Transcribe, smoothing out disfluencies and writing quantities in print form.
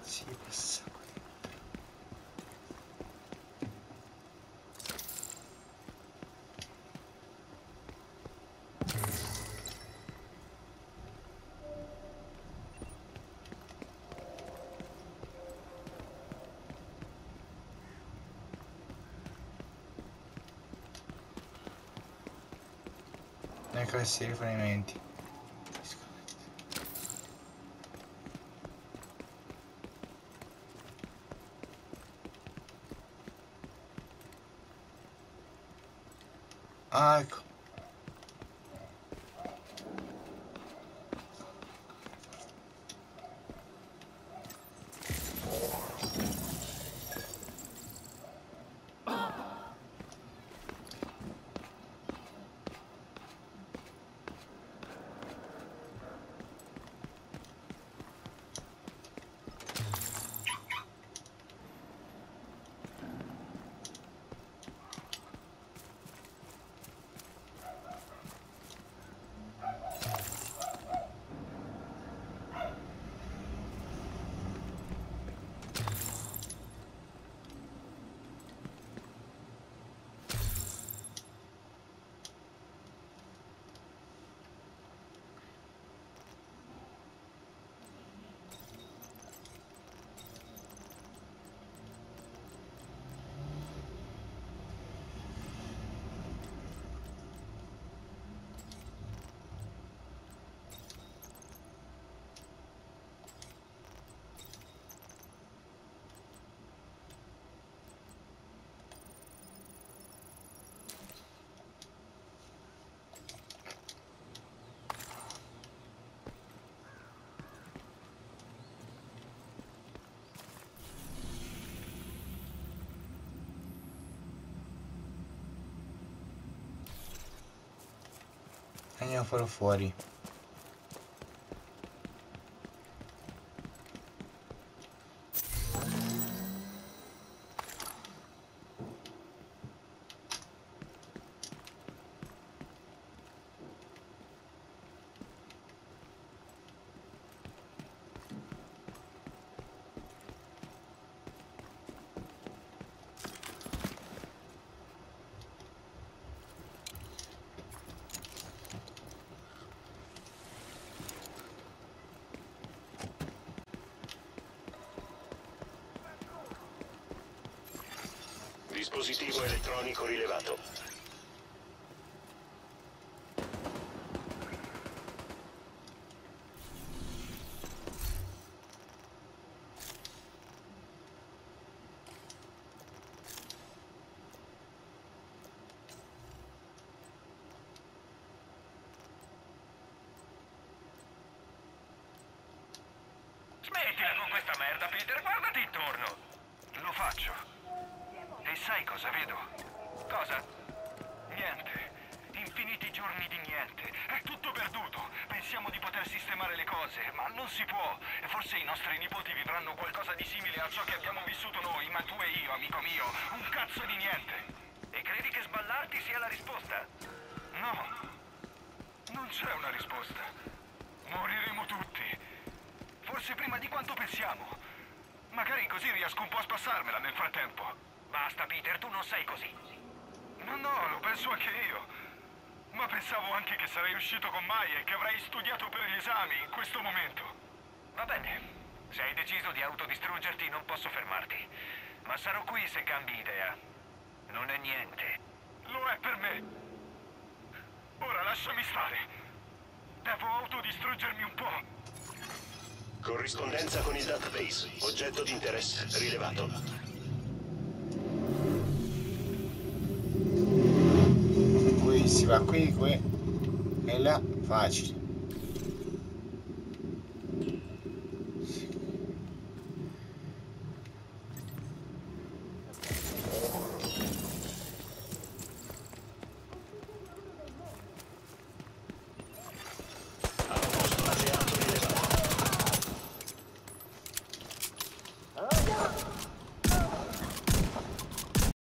Si passa qui. Questi riferimenti. Ah, ecco. Andiamo a farlo fuori. Dispositivo elettronico rilevato. Smettila con questa merda, Peter, guardati intorno. Lo faccio. E sai cosa vedo? Cosa? Niente. Infiniti giorni di niente. È tutto perduto. Pensiamo di poter sistemare le cose, ma non si può. E forse i nostri nipoti vivranno qualcosa di simile a ciò che abbiamo vissuto noi, ma tu e io, amico mio, un cazzo di niente. E credi che sballarti sia la risposta? No. Non c'è una risposta. Moriremo tutti. Forse prima di quanto pensiamo. Magari così riesco un po' a spassarmela nel frattempo. Basta, Peter, tu non sei così. No, lo penso anche io. Ma pensavo anche che sarei uscito con Mai e che avrei studiato per gli esami in questo momento. Va bene. Se hai deciso di autodistruggerti non posso fermarti. Ma sarò qui se cambi idea. Non è niente. Lo è per me. Ora lasciami stare. Devo autodistruggermi un po'. Corrispondenza con il database. Oggetto di interesse rilevato. Qui si va qui e là, facile.